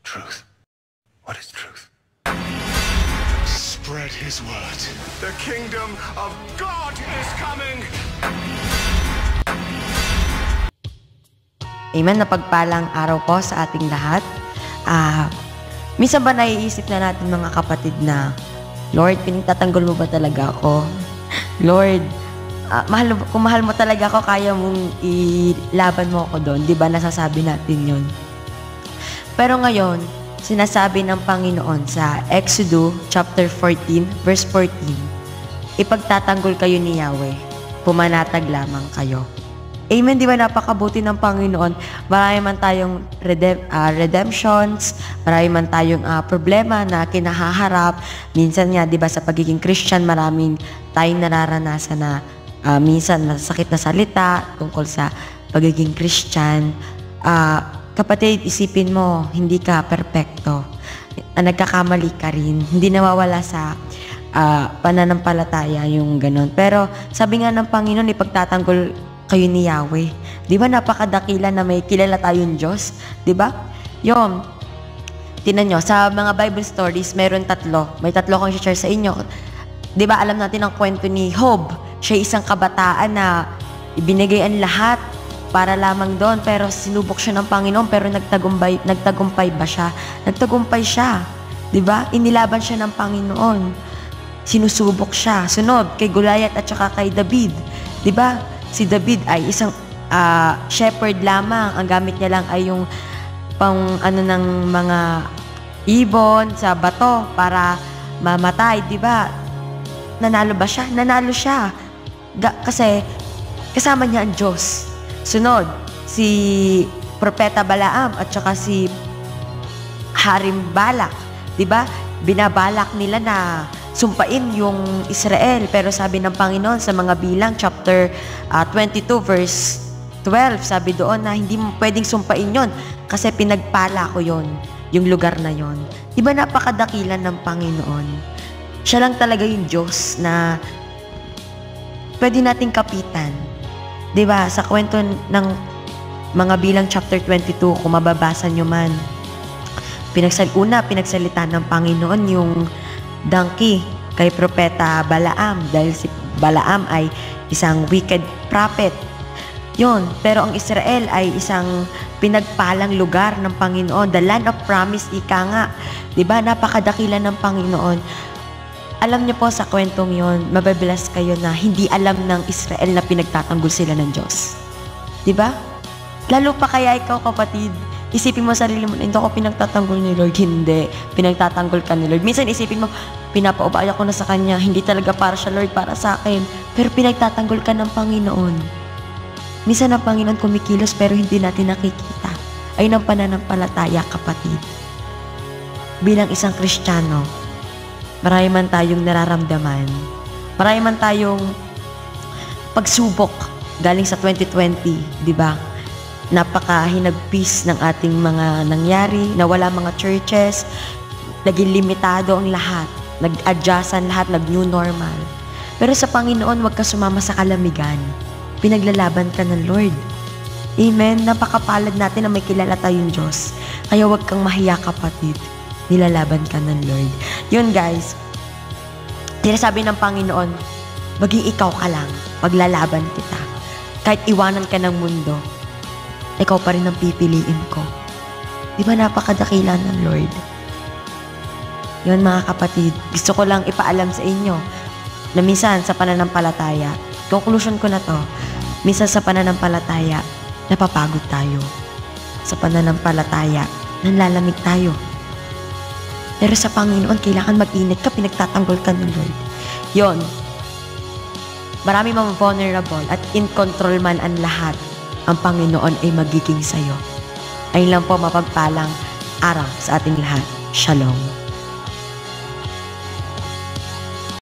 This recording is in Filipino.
Truth. What is truth? Spread his word. The kingdom of God is coming! Amen. Napagpalang araw po sa ating lahat. Minsan ba naiisip na natin mga kapatid na, Lord, pinagtatanggol mo ba talaga ako? Lord, kung mahal mo talaga ako, kaya mong ilaban mo ako doon. Di ba nasasabi natin yun? Pero ngayon, sinasabi ng Panginoon sa Exodus chapter 14, verse 14, ipagtatanggol kayo ni Yahweh, pumanatag lamang kayo. Amen, di ba napakabuti ng Panginoon? Marami man tayong redemptions, marami man tayong problema na kinahaharap. Minsan nga, di ba sa pagiging Christian, maraming tayong nararanasan na minsan masakit na salita tungkol sa pagiging Christian. Kapatid, isipin mo, hindi ka perpekto. Nagkakamali ka rin. Hindi nawawala sa pananampalataya yung ganun. Pero sabi nga ng Panginoon, ipagtatanggol kayo ni Yahweh. Di ba napakadakila na may kilala tayong Diyos? Di ba? Yun. Tinan nyo, sa mga Bible stories, meron tatlo. May tatlo kong share sa inyo. Di ba alam natin ang kwento ni Job? Siya isang kabataan na ibinigay ang lahat para lamang doon. Pero sinubok siya ng Panginoon, pero nagtagumpay ba siya? Nagtagumpay siya. Di ba? Inilaban siya ng Panginoon. Sinusubok siya. Sunod, kay Goliath at saka kay David. Di ba? Si David ay isang shepherd lamang. Ang gamit niya lang ay yung ng mga ibon sa bato para mamatay, di ba? Nanalo ba siya? Nanalo siya. Kasi kasama niya ang Diyos. Sunod, si Propeta Balaam at saka si Haring Balak, di ba? Binabalak nila na sumpain yung Israel. Pero sabi ng Panginoon sa mga Bilang, chapter 22, verse 12, sabi doon na hindi mo pwedeng sumpain yon kasi pinagpala ko yon, yung lugar na yon. Diba napakadakilan ng Panginoon? Siya lang talaga yung Diyos na pwede nating kapitan. Diba? Sa kwento ng mga Bilang, chapter 22, kung mababasa nyo man, pinagsalita ng Panginoon yung donkey kay Propeta Balaam dahil si Balaam ay isang wicked prophet. Yun, pero ang Israel ay isang pinagpalang lugar ng Panginoon, the land of promise, ika nga. Diba? Napakadakila ng Panginoon. Alam niyo po sa kwentong yon, mababilas kayo na hindi alam ng Israel na pinagtatanggol sila ng Diyos. Diba? Lalo pa kaya ikaw, kapatid, isipin mo sarili mo, hindi ako pinagtatanggol ni Lord. Hindi. Pinagtatanggol ka ni Lord. Minsan isipin mo, pinapaubaya ko na sa Kanya. Hindi talaga para siya, Lord, para sa akin. Pero pinagtatanggol ka ng Panginoon. Minsan ang Panginoon kumikilos pero hindi natin nakikita. Ayun ang pananampalataya, kapatid. Bilang isang Kristiyano, marami man tayong nararamdaman. Marami man tayong pagsubok galing sa 2020, di ba? Napakahinagpis ng ating mga nangyari, nawala mga churches, naging limitado ang lahat, nag-adjustan lahat, nag-new normal. Pero sa Panginoon, huwag ka sumama sa kalamigan. Pinaglalaban ka ng Lord. Amen? Napakapalad natin na may kilala tayong Diyos. Kaya huwag kang mahiya, kapatid. Nilalaban ka ng Lord. Yun, guys. Sinasabi ng Panginoon, maging ikaw ka lang, paglalaban kita. Kahit iwanan ka ng mundo, ikaw pa rin ang pipiliin ko. Di ba napakadakila ng Lord? Yun, mga kapatid, gusto ko lang ipaalam sa inyo na minsan sa pananampalataya, conclusion ko na to, minsan sa pananampalataya, napapagod tayo. Sa pananampalataya, nanlalamig tayo. Pero sa Panginoon, kailangan mag-init ka, pinagtatanggol ka ng Lord. Yun, marami mga vulnerable at in control man ang lahat, ang Panginoon ay magiging sa'yo. Ayun lang po, mapagpalang araw sa ating lahat. Shalom.